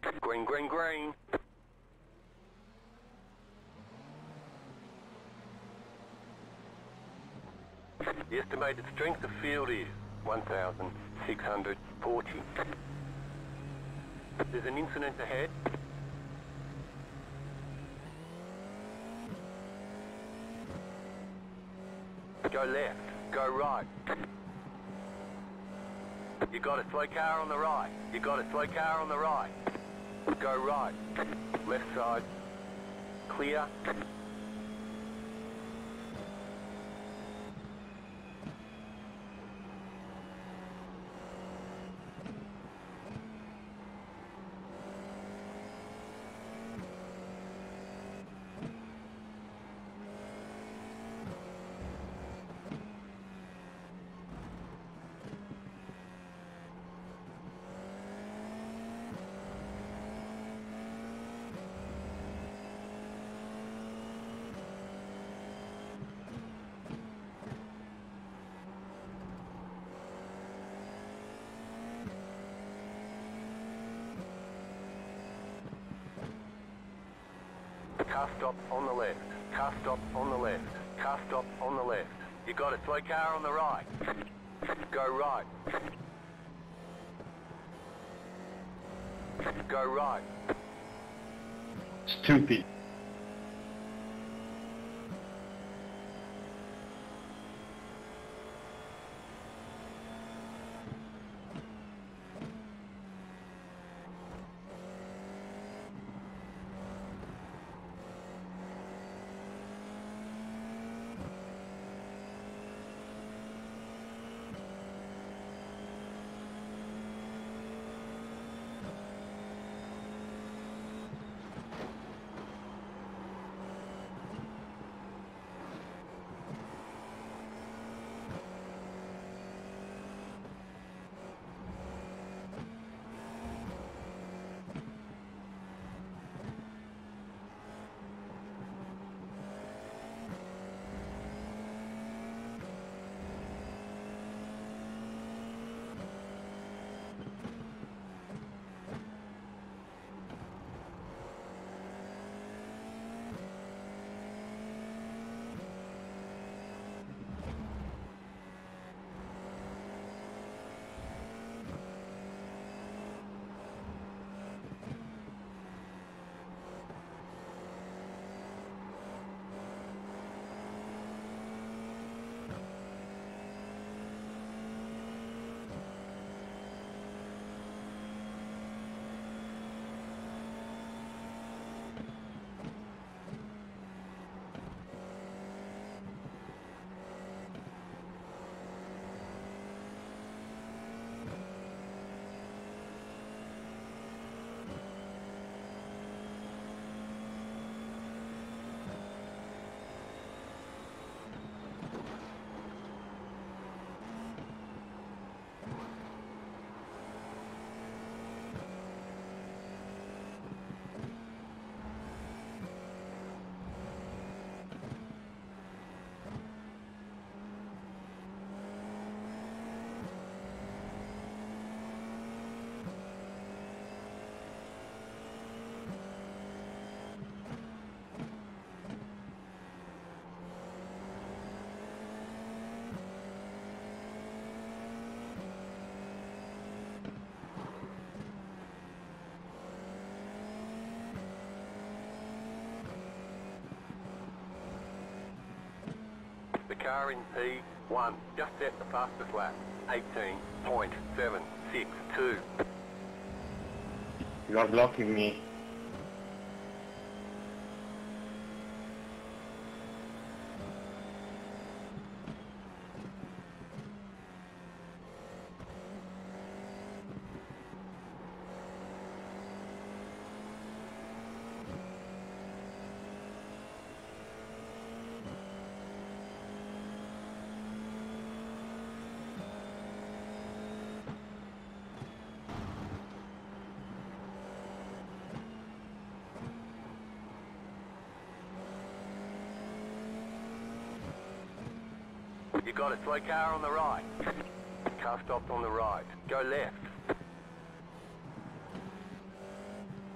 Green, green, green. The estimated strength of field is 1,640. There's an incident ahead. Go left, go right. You got a slow car on the right. You got a slow car on the right. Go right. Left side. Clear. Car stop on the left. Car stop on the left. Car stop on the left. You got a slow car on the right. Go right. Go right. Stupid. The car in P1 just set the fastest lap, 18.762. You are blocking me. You got a slow car on the right. Car stopped on the right. Go left.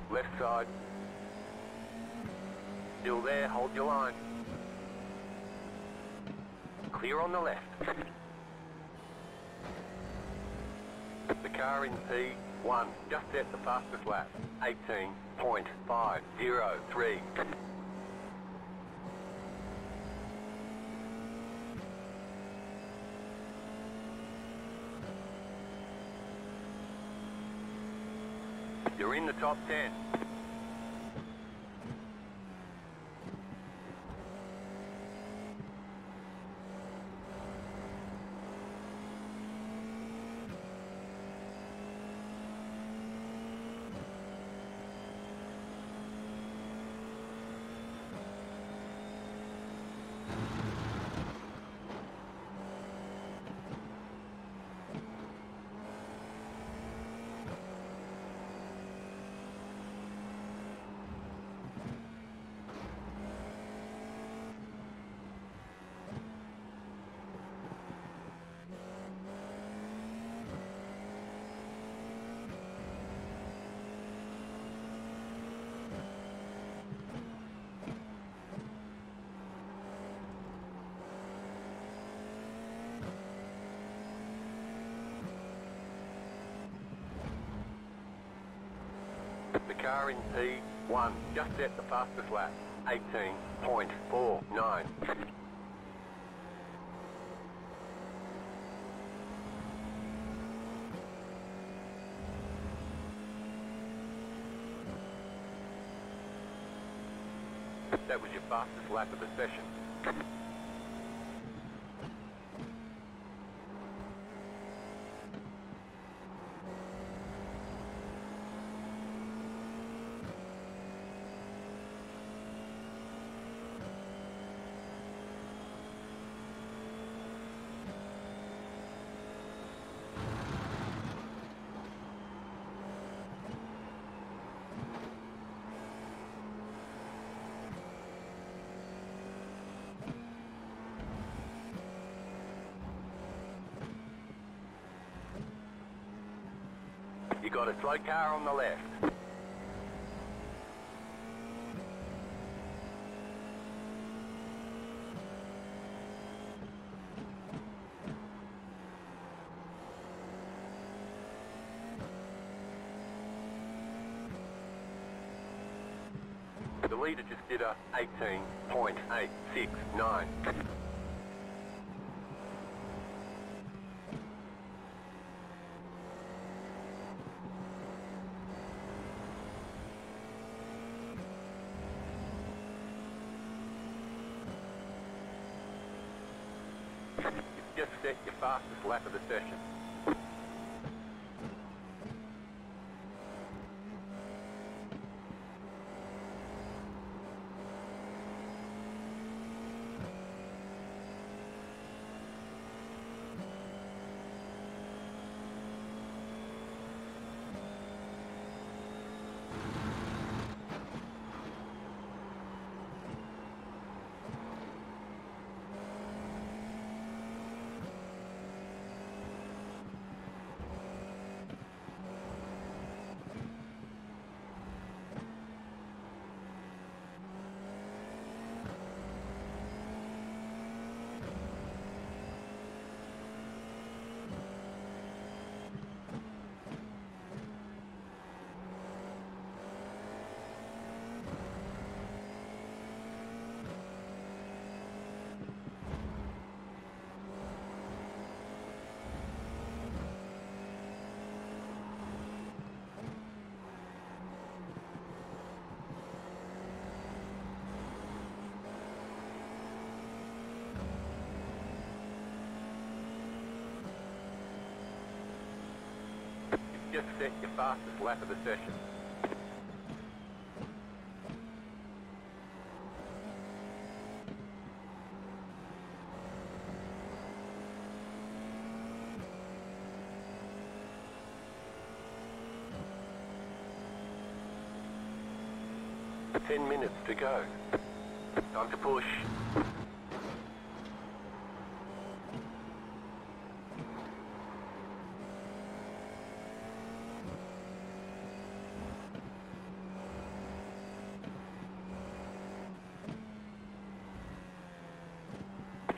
Left side. Still there, hold your line. Clear on the left. The car in P1 just set the fastest lap. 18.503. You're in the top 10. The car in P1 just set the fastest lap. 18.49. That was your fastest lap of the session. You got a slow car on the left. The leader just did a 18.869. Just set your fastest lap of the session. Just set your fastest lap of the session. Ten minutes to go. Time to push.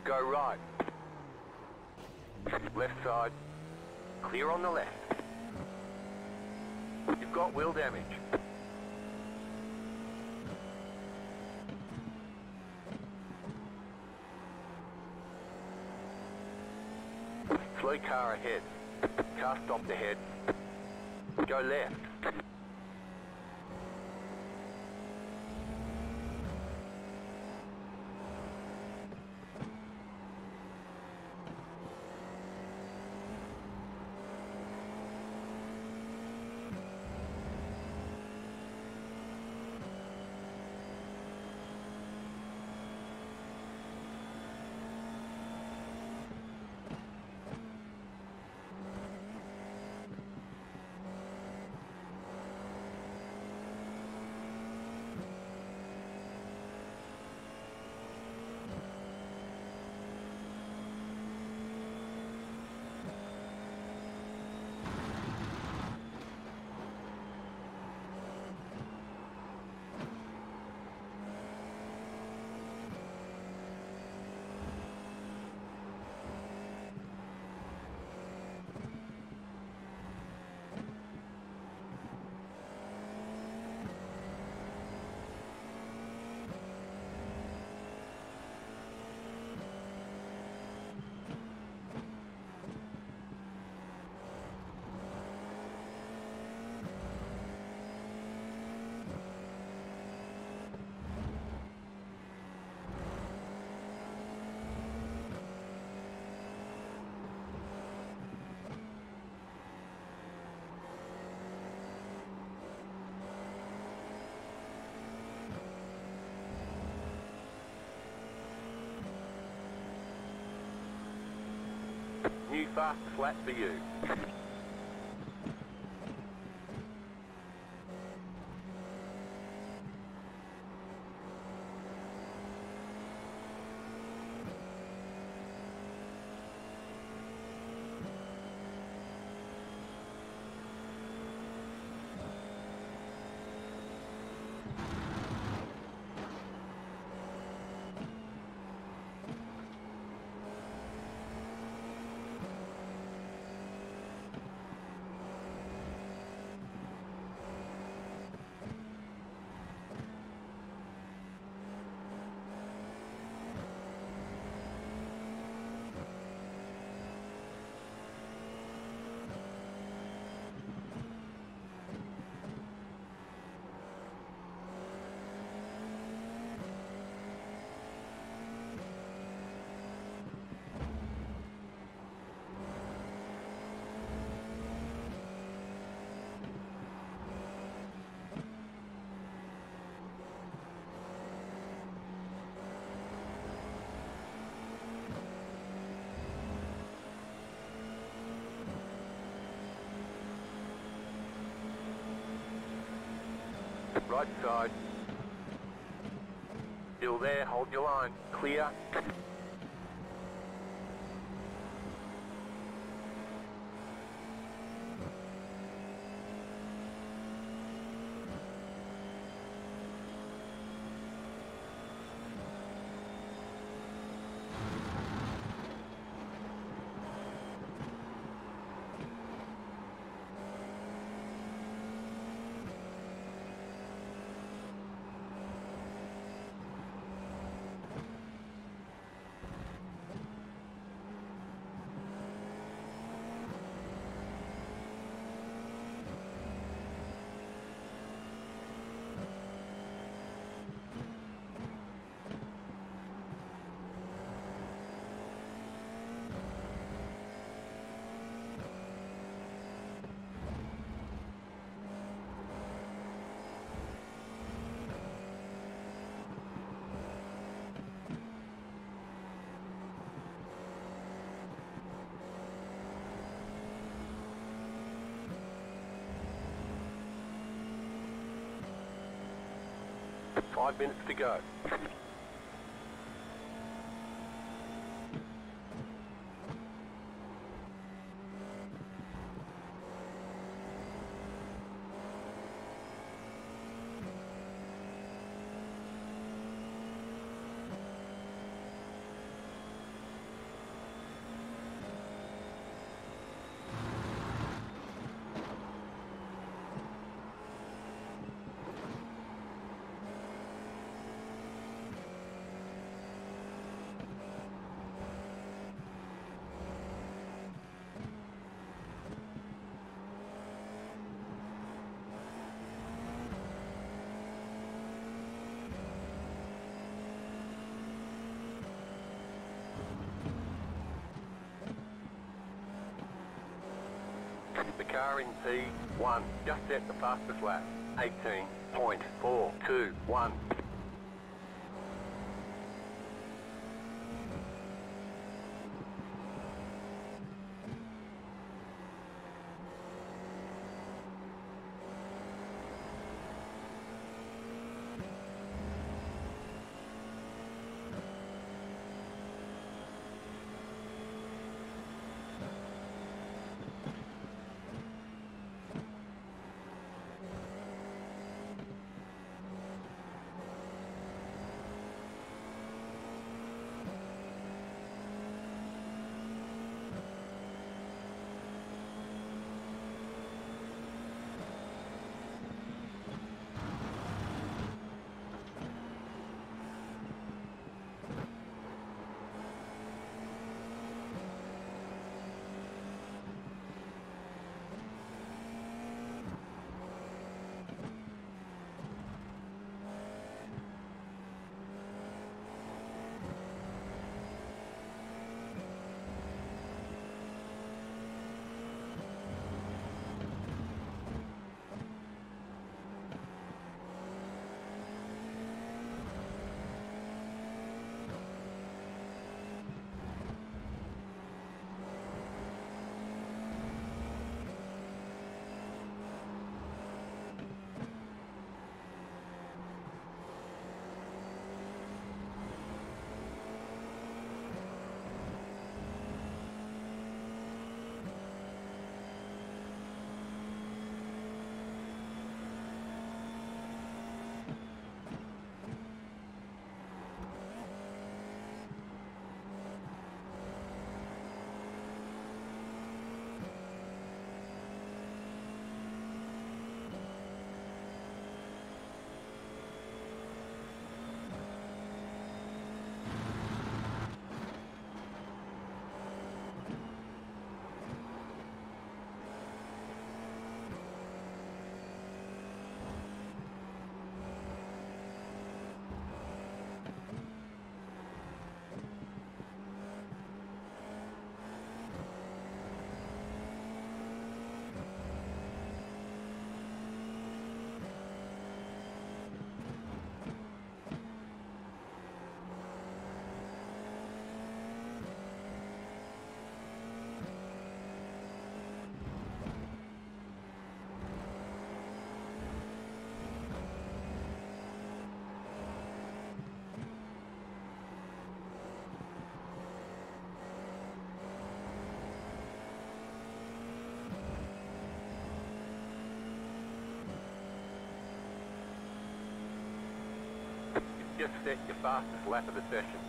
Go right. Left side. Clear on the left. You've got wheel damage. Slow car ahead. Car stopped ahead. Go left. New fast flat for you. Right side. Still there, hold your line. Clear. Five minutes to go. car in P1. Just set the fastest lap. 18.421. Just set your fastest lap of the session.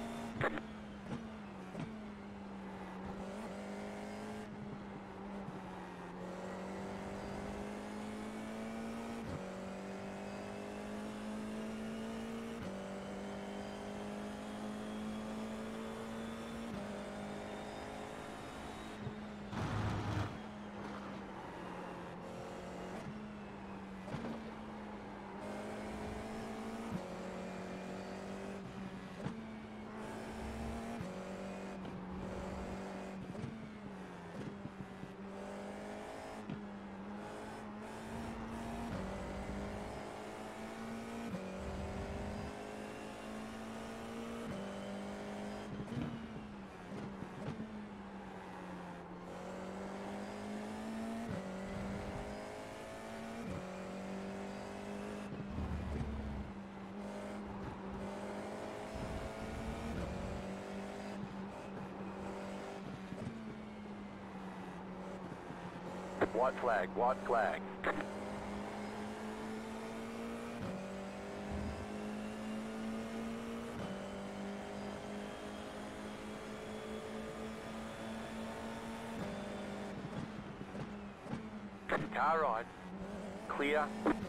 White flag, white flag. Car right. Clear.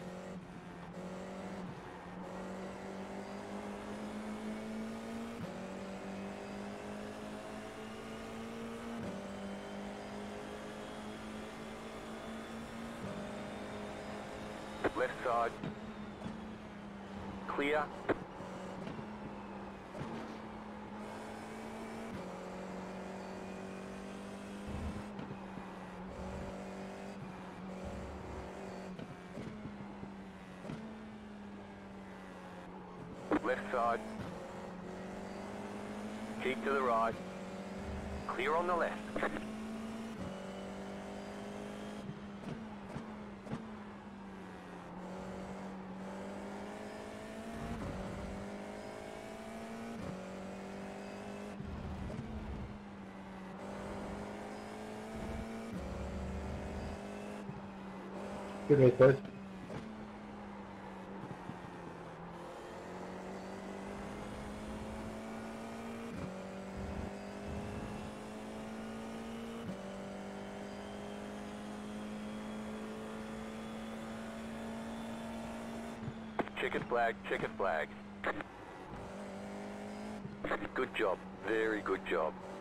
Left side. Clear. left side. Keep to the right. Clear on the left. Good race, boys. Checkered flag, checkered flag. Good job, very good job.